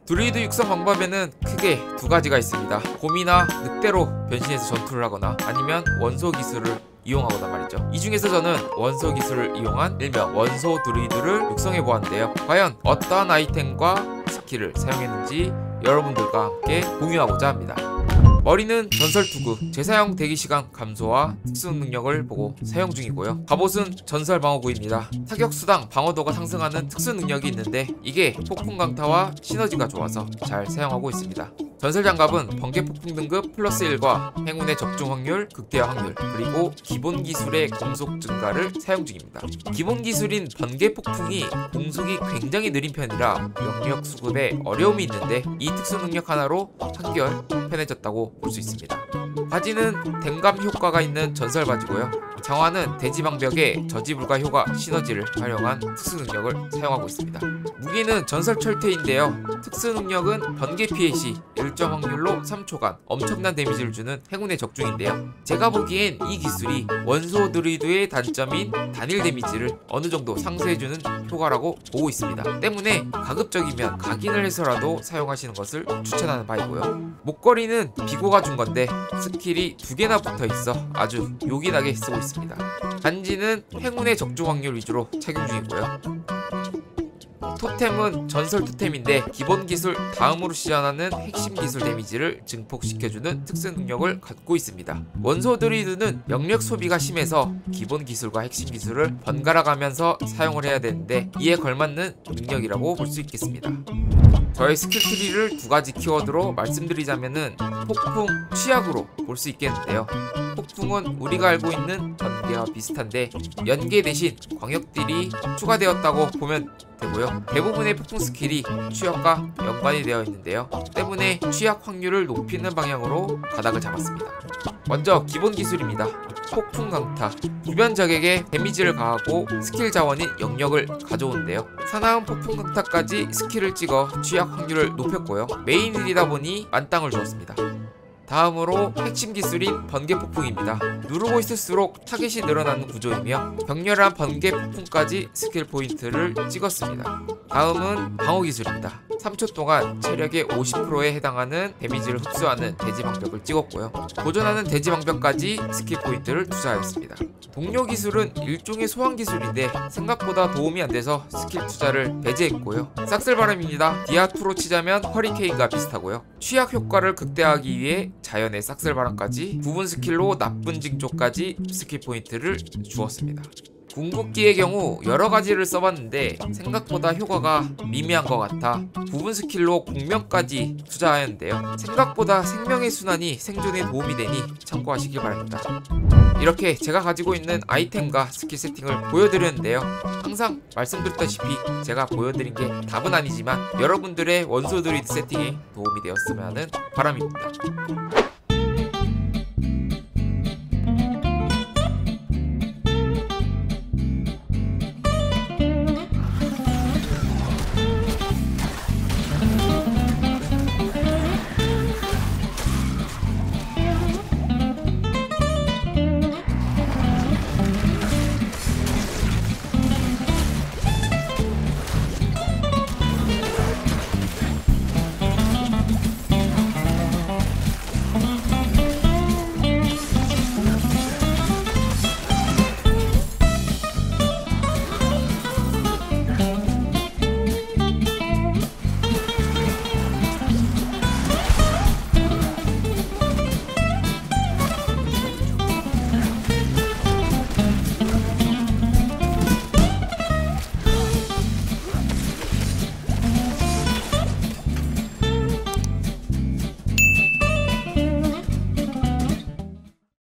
드루이드 육성 방법에는 크게 두 가지가 있습니다. 곰이나 늑대로 변신해서 전투를 하거나 아니면 원소 기술을 이용하거나 말이죠. 이 중에서 저는 원소 기술을 이용한 일명 원소 드루이드를 육성해 보았는데요. 과연 어떠한 아이템과 스킬을 사용했는지 여러분들과 함께 공유하고자 합니다. 머리는 전설 투구, 재사용 대기시간 감소와 특수 능력을 보고 사용 중이고요. 갑옷은 전설 방어구입니다. 타격수당 방어도가 상승하는 특수 능력이 있는데 이게 폭풍 강타와 시너지가 좋아서 잘 사용하고 있습니다. 전설 장갑은 번개 폭풍 등급 플러스 1과 행운의 적중 확률, 극대화 확률, 그리고 기본 기술의 공속 증가를 사용 중입니다. 기본 기술인 번개 폭풍이 공속이 굉장히 느린 편이라 영역 수급에 어려움이 있는데 이 특수 능력 하나로 한결 편해졌다고 볼 수 있습니다. 바지는 댐감 효과가 있는 전설 바지고요. 장화는 대지방벽에 저지불가 효과 시너지를 활용한 특수 능력을 사용하고 있습니다. 무기는 전설 철퇴인데요. 특수 능력은 번개 피해 시 일정 확률로 3초간 엄청난 데미지를 주는 행운의 적중인데요. 제가 보기엔 이 기술이 원소 드루이드의 단점인 단일 데미지를 어느 정도 상쇄해주는 효과라고 보고 있습니다. 때문에 가급적이면 각인을 해서라도 사용하시는 것을 추천하는 바이고요. 목걸이는 비고가 준 건데 스킬이 2개나 붙어 있어 아주 요긴하게 쓰고 있습니다. 반지는 행운의 적중 확률 위주로 착용 중이고요. 토템은 전설 토템인데 기본 기술 다음으로 시전하는 핵심 기술 데미지를 증폭시켜주는 특수 능력을 갖고 있습니다. 원소 드루이드는 영역 소비가 심해서 기본 기술과 핵심 기술을 번갈아 가면서 사용을 해야 되는데 이에 걸맞는 능력이라고 볼 수 있겠습니다. 저의 스킬 트리를 두 가지 키워드로 말씀드리자면은 폭풍, 취약으로 볼 수 있겠는데요. 폭풍은 우리가 알고 있는 번개와 비슷한데 연계 대신 광역딜이 추가되었다고 보면 되고요. 대부분의 폭풍 스킬이 취약과 연관이 되어 있는데요. 때문에 취약 확률을 높이는 방향으로 가닥을 잡았습니다. 먼저 기본 기술입니다. 폭풍 강타. 주변 적에게 데미지를 가하고 스킬 자원인 영역을 가져오는데요. 사나운 폭풍 강타까지 스킬을 찍어 취약 확률을 높였고요. 메인 딜이다 보니 만땅을 주었습니다. 다음으로 핵심 기술인 번개 폭풍입니다. 누르고 있을수록 타겟이 늘어나는 구조이며 격렬한 번개 폭풍까지 스킬 포인트를 찍었습니다. 다음은 방어 기술입니다. 3초 동안 체력의 50%에 해당하는 데미지를 흡수하는 대지방벽을 찍었고요. 보존하는 대지방벽까지 스킬 포인트를 투자하였습니다. 동료 기술은 일종의 소환 기술인데 생각보다 도움이 안 돼서 스킬 투자를 배제했고요. 싹쓸바람입니다. 디아2로 치자면 허리케인과 비슷하고요. 취약 효과를 극대화하기 위해 자연의 싹쓸바람까지 부분 스킬로 나쁜 징조까지 스킬 포인트를 주었습니다. 궁극기의 경우 여러가지를 써봤는데 생각보다 효과가 미미한 것 같아 부분 스킬로 공명까지 투자하였는데요. 생각보다 생명의 순환이 생존에 도움이 되니 참고하시길 바랍니다. 이렇게 제가 가지고 있는 아이템과 스킬 세팅을 보여드렸는데요. 항상 말씀드렸다시피 제가 보여드린 게 답은 아니지만 여러분들의 원소 드루이드 세팅에 도움이 되었으면 하는 바람입니다.